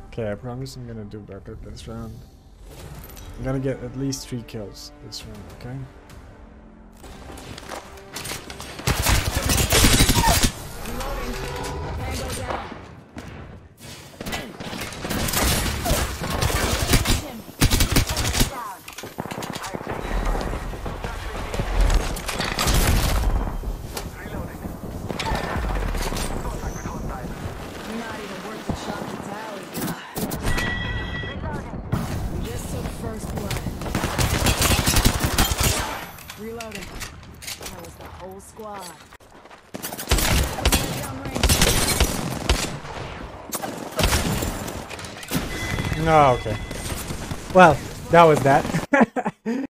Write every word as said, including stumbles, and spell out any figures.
Okay, I promise I'm gonna do better this round. I'm gonna get at least three kills this round, okay? Reloading. That was the whole squad. No, okay. Well, that was that.